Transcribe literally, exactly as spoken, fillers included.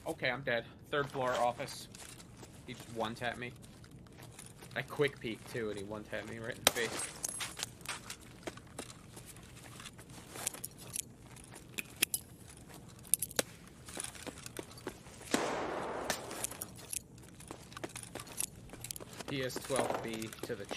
Okay, I'm dead. Third floor office. He just one-tapped me. I quick peeked, too, and he one-tapped me right in the face. P S twelve B to the